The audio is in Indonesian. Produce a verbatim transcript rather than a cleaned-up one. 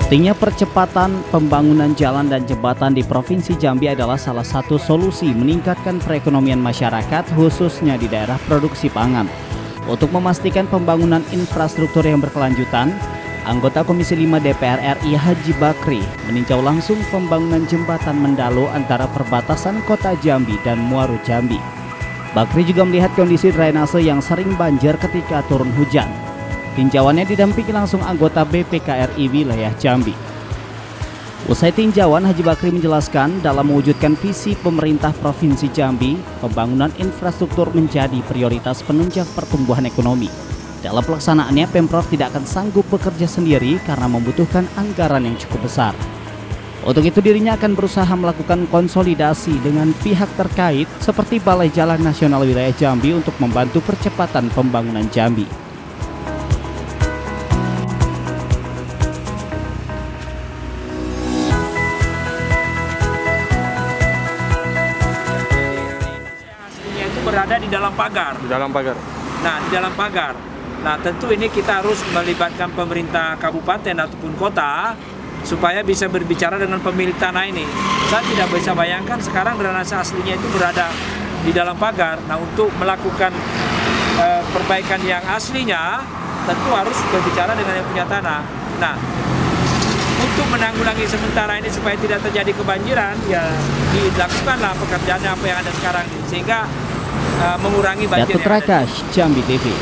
Pentingnya percepatan pembangunan jalan dan jembatan di Provinsi Jambi adalah salah satu solusi meningkatkan perekonomian masyarakat khususnya di daerah produksi pangan. Untuk memastikan pembangunan infrastruktur yang berkelanjutan, anggota Komisi lima D P R R I Haji Bakri meninjau langsung pembangunan jembatan Mendalo antara perbatasan Kota Jambi dan Muaru Jambi. Bakri juga melihat kondisi drainase yang sering banjir ketika turun hujan. Tinjauannya didampingi langsung anggota B P K R I wilayah Jambi. Usai tinjauan, Haji Bakri menjelaskan dalam mewujudkan visi pemerintah Provinsi Jambi, pembangunan infrastruktur menjadi prioritas penunjang pertumbuhan ekonomi. Dalam pelaksanaannya, Pemprov tidak akan sanggup bekerja sendiri karena membutuhkan anggaran yang cukup besar. Untuk itu dirinya akan berusaha melakukan konsolidasi dengan pihak terkait seperti Balai Jalan Nasional Wilayah Jambi untuk membantu percepatan pembangunan Jambi. Aslinya itu berada di dalam pagar. Di dalam pagar. Nah, di dalam pagar. Nah, tentu ini kita harus melibatkan pemerintah kabupaten ataupun kota supaya bisa berbicara dengan pemilik tanah ini. Saya tidak bisa bayangkan sekarang drainase aslinya itu berada di dalam pagar. Nah, untuk melakukan e, perbaikan yang aslinya, tentu harus berbicara dengan yang punya tanah. Nah, untuk menanggulangi sementara ini supaya tidak terjadi kebanjiran, ya dilakukanlah pekerjaan apa yang ada sekarang, sehingga e, mengurangi banjir. Datuk Rakash, Jambi T V.